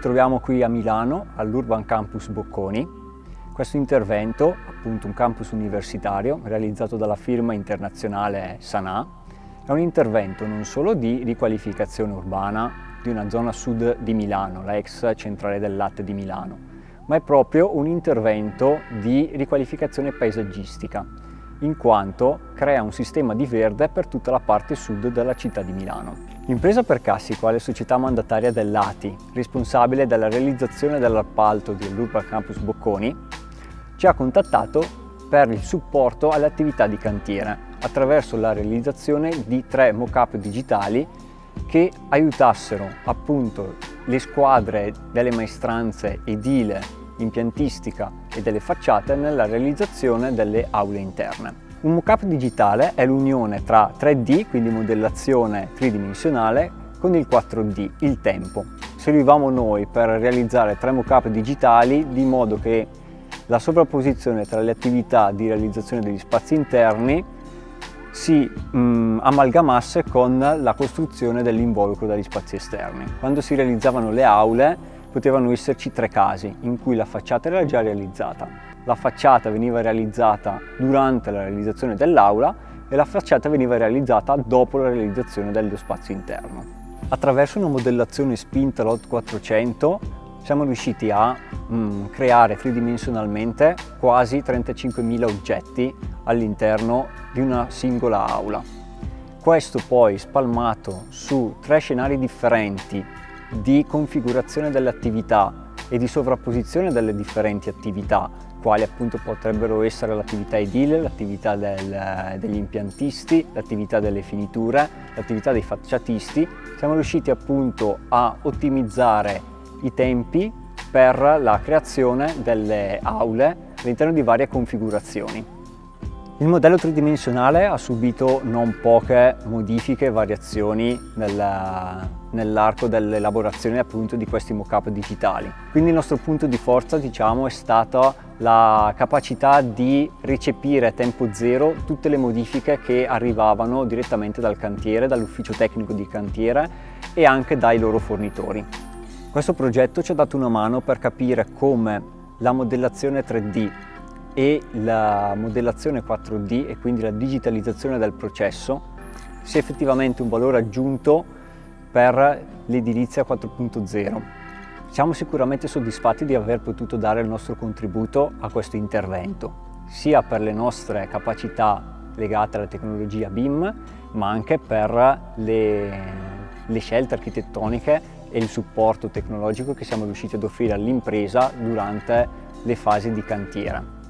troviamo qui a Milano, all'Urban Campus Bocconi. Questo intervento, appunto un campus universitario realizzato dalla firma internazionale Sanà, è un intervento non solo di riqualificazione urbana di una zona sud di Milano, la ex centrale del latte di Milano, ma è proprio un intervento di riqualificazione paesaggistica, in quanto crea un sistema di verde per tutta la parte sud della città di Milano. L'impresa Percassi, quale società mandataria dell'ATI, responsabile della realizzazione dell'appalto dell'Urban Campus Bocconi, ci ha contattato per il supporto alle attività di cantiere attraverso la realizzazione di 3 mock-up digitali che aiutassero appunto le squadre delle maestranze edile, impiantistica e delle facciate nella realizzazione delle aule interne. Un mock-up digitale è l'unione tra 3D, quindi modellazione tridimensionale, con il 4D, il tempo. Servivamo noi per realizzare 3 mock-up digitali di modo che la sovrapposizione tra le attività di realizzazione degli spazi interni si amalgamasse con la costruzione dell'involucro dagli spazi esterni. Quando si realizzavano le aule potevano esserci 3 casi in cui la facciata era già realizzata. La facciata veniva realizzata durante la realizzazione dell'aula e la facciata veniva realizzata dopo la realizzazione dello spazio interno. Attraverso una modellazione spinta LOT 400 siamo riusciti a creare tridimensionalmente quasi 35.000 oggetti all'interno di una singola aula. Questo poi spalmato su 3 scenari differenti di configurazione delle attività e di sovrapposizione delle differenti attività, quali appunto potrebbero essere l'attività edile, l'attività degli impiantisti, l'attività delle finiture, l'attività dei facciatisti. Siamo riusciti appunto a ottimizzare i tempi per la creazione delle aule all'interno di varie configurazioni. Il modello tridimensionale ha subito non poche modifiche e variazioni nell'arco dell'elaborazione appunto di questi mock-up digitali. Quindi il nostro punto di forza, diciamo, è stata la capacità di recepire a tempo zero tutte le modifiche che arrivavano direttamente dal cantiere, dall'ufficio tecnico di cantiere e anche dai loro fornitori. Questo progetto ci ha dato una mano per capire come la modellazione 3D e la modellazione 4D e quindi la digitalizzazione del processo sia effettivamente un valore aggiunto per l'edilizia 4.0. Siamo sicuramente soddisfatti di aver potuto dare il nostro contributo a questo intervento, sia per le nostre capacità legate alla tecnologia BIM, ma anche per le scelte architettoniche e il supporto tecnologico che siamo riusciti ad offrire all'impresa durante le fasi di cantiere.